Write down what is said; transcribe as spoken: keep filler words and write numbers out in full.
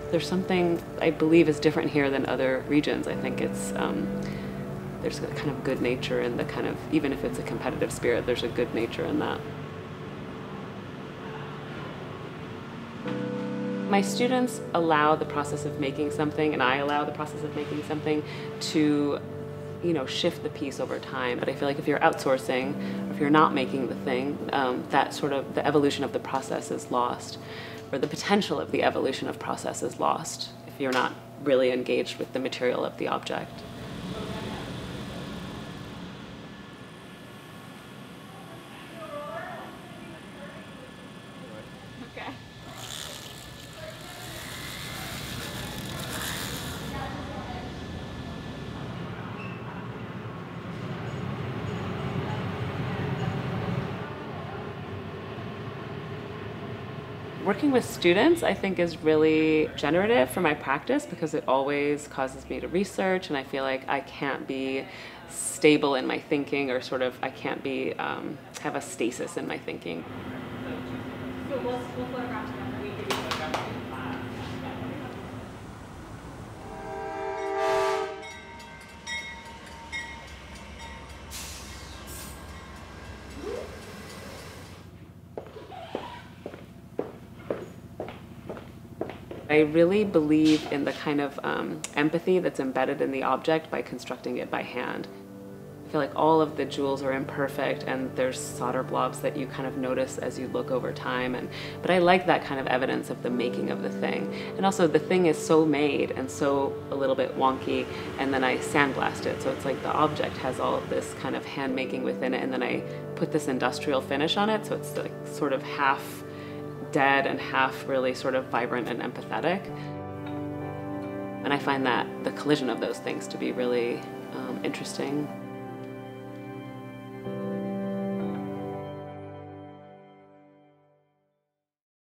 There's something I believe is different here than other regions. I think it's, um, there's a kind of good nature in the kind of, even if it's a competitive spirit, there's a good nature in that. My students allow the process of making something, and I allow the process of making something to, you know, shift the piece over time. But I feel like if you're outsourcing, or if you're not making the thing, um, that sort of, the evolution of the process is lost, or the potential of the evolution of process is lost if you're not really engaged with the material of the object. Okay. Working with students, I think, is really generative for my practice because it always causes me to research, and I feel like I can't be stable in my thinking, or sort of I can't be um, have a stasis in my thinking. So we'll, we'll photograph together. We do. I really believe in the kind of um, empathy that's embedded in the object by constructing it by hand. I feel like all of the jewels are imperfect, and there's solder blobs that you kind of notice as you look over time. And but I like that kind of evidence of the making of the thing. And also the thing is so made and so a little bit wonky, and then I sandblast it. So it's like the object has all of this kind of hand making within it, and then I put this industrial finish on it. So it's like sort of half dead and half really sort of vibrant and empathetic. And I find that the collision of those things to be really um, interesting.